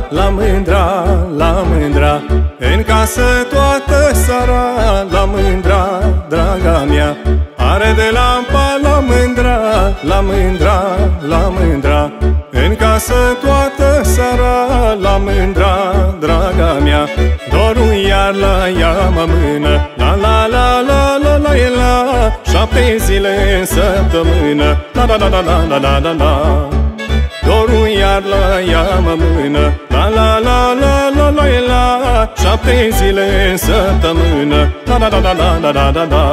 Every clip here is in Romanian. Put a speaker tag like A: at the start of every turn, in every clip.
A: la mândra, la mândra, în casă toată seara, la mândra, draga mea. Are de lampa la mândra, la mândra, la mândra, în casă toată seara, la mândra, draga mea. Dorul iar la ea mă mână, la la la la la la la, 7 zile în săptămână, la la la la la la la la. Dorul iar la ea mă mână, la la la la la la la, 7 zile în săptămână, la la la la la la la la.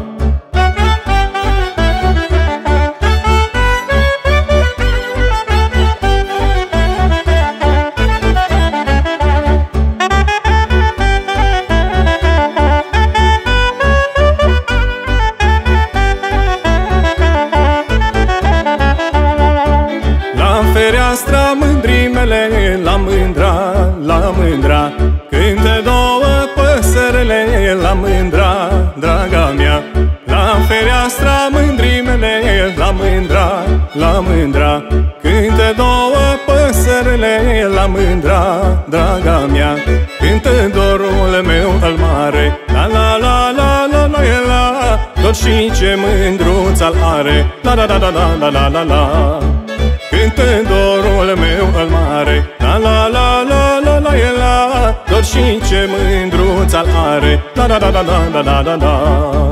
A: Fereastra mândrimele, la mândra, la mândra, cântă două păsărele, la mândra, draga mea. La fereastra mândrimele, la mândra, la mândra, cântă două păsărele, la mândra, draga mea. Cântă dorul meu al mare, la la la la la la la, tot și ce mândruț al are, la la la la la la la la. Cântă dorul meu al mare, la la la la la la la, tot și ce mândruț al are, la la la la la la la la.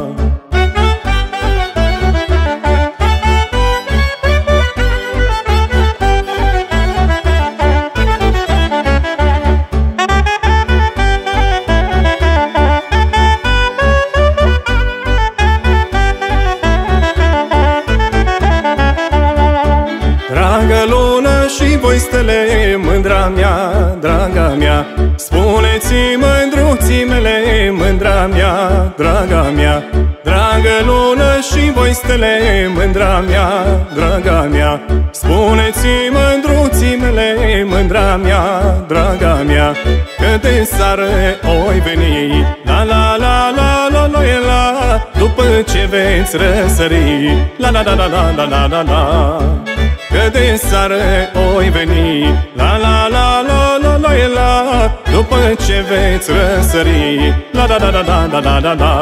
A: Dragă lună și voi stele, mândra mea, draga mea, spuneți-i mândruții mele, mândra mea, draga mea. Dragă lună și voi stele, mândra mea, draga mea, spuneți-i mândruții mele, mândra mea, draga mea. Că de seară oi veni, la la la la la la la, după ce veți răsări, la la la la la la la la. Că de seară oi veni, la la la la la la la, după ce veți răsări, la la la la la la la la.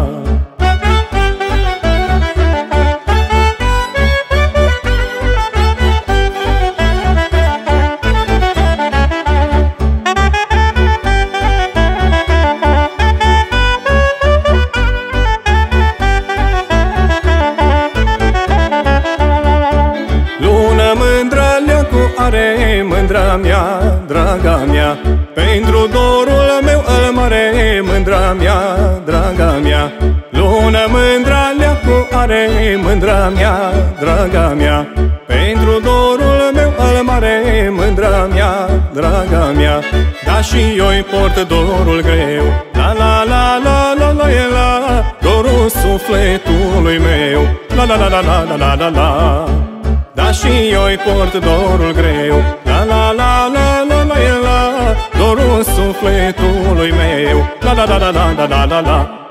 A: Are mândra mea, draga mea, pentru dorul meu al mare, mândra mea, draga mea. Lună mândra leacu are, mândra mea, draga mea, pentru dorul meu al mare, mândra mea, draga mea. Da și eu-i port dorul greu, la la la la la la la, dorul sufletului meu, la la la la la la la la. Da și eu-i port dorul greu, la la la la la la la, dorul sufletului meu, la la la la la la la la.